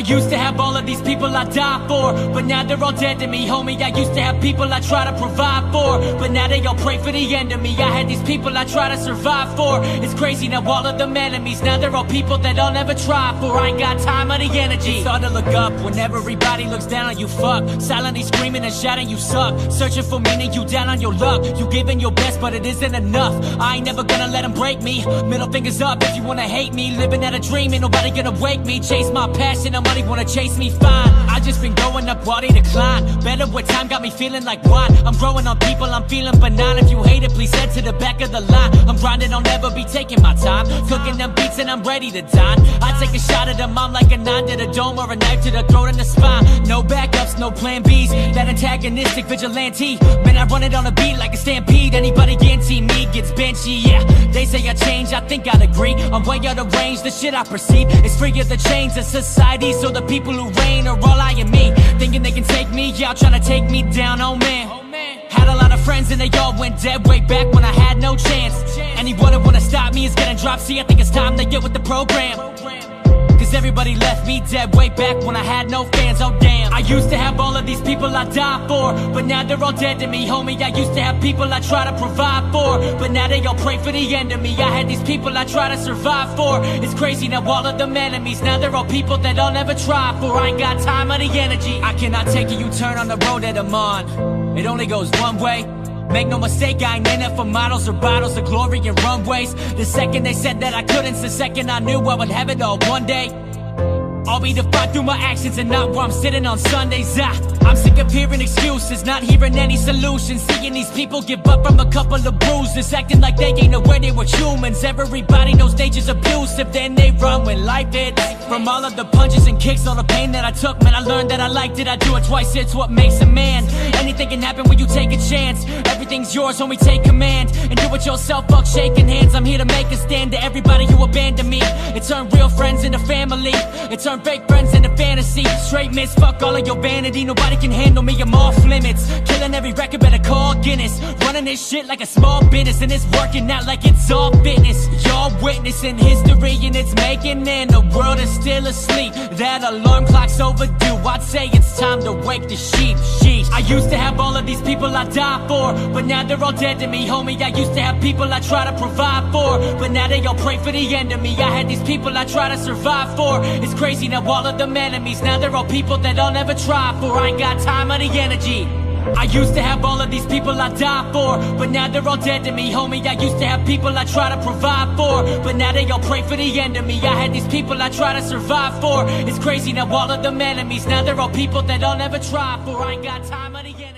used to have all of these people I die for, but now they're all dead to me, homie. I used to have people I try to provide for, but now they all pray for the end of me. I had these people I try to survive for. It's crazy, now all of them enemies, now they're all people that I'll never try for. I ain't got time or the energy. Start to look up when everybody looks down on you, fuck. Silently screaming and shouting you suck. Searching for meaning, you down on your luck. You giving your best, but it isn't enough. I ain't never gonna let them break me. Middle fingers up if you wanna hate me. Living at a dream, ain't nobody gonna wake me. Chase my passion, nobody wanna chase me, fine. I just been going up while they decline. Better with time, got me feeling like wine. I'm growing on people, I'm feeling benign. If you hate it, please head to the back of the line. I'm grinding, I'll never be taking my time. Cooking them beats and I'm ready to dine. I take a shot at them, I'm like a 9 to the dome or a knife to the throat and the spine. No backups, no plan Bs. That antagonistic vigilante, man, I run it on a beat like a stampede. Anybody guarantee me gets benchy, yeah. They say I change, I think I'd agree. I'm way out of range, the shit I perceive is free of the chains of society. So the people who reign are all eyeing me, thinking they can take me out, trying to take me down, oh man. Had a lot of friends and they all went dead way back when I had no chance. Anyone who wanna stop me is getting dropped. See, I think it's time to get with the program, cause everybody left me dead way back when I had no fans, oh damn. I used to have all of these people I die for, but now they're all dead to me, homie. I used to have people I try to provide for, but now they all pray for the end of me. I had these people I try to survive for. It's crazy, now all of them enemies, now they're all people that I'll never try for. I ain't got time or the energy. I cannot take a U-turn on the road that I'm on. It only goes one way. Make no mistake, I ain't in it for models or bottles of glory and runways. The second they said that I couldn't, the second I knew I would have it all one day. I'll be defined through my actions and not where I'm sitting on Sundays. I'm sick of hearing excuses, not hearing any solutions. Seeing these people give up from a couple of bruises, acting like they ain't aware they were humans. Everybody knows they just abusive, then they run when life hits. From all of the punches and kicks, all the pain that I took, man, I learned that I liked it. I do it twice, it's what makes a man. Anything can happen when you take a chance. Everything's yours when we take command, and do it yourself, fuck shaking hands. I'm here to make a stand to everybody who abandoned me. It turned real friends into family, it turned fake friends into fantasy. Straight miss, fuck all of your vanity. Nobody can handle me, I'm off limits. Killing every record, better call Guinness. Running this shit like a small business, and it's working out like it's all fitness. Y'all witnessing history and it's making, and the world is still asleep. That alarm clock's overdue, I'd say it's time to wake the sheep. Sheesh. I used to have all of these people I die for, but now they're all dead to me, homie. I used to have people I try to provide for, but now they all pray for the end of me. I had these people I try to survive for. It's crazy, now all of them enemies, now they're all people that I'll never try for. I ain't got time or the energy. I used to have all of these people I die for, but now they're all dead to me, homie. I used to have people I try to provide for, but now they all pray for the end of me. I had these people I try to survive for. It's crazy, now all of them enemies, now they're all people that I'll never try for. I ain't got time or the energy.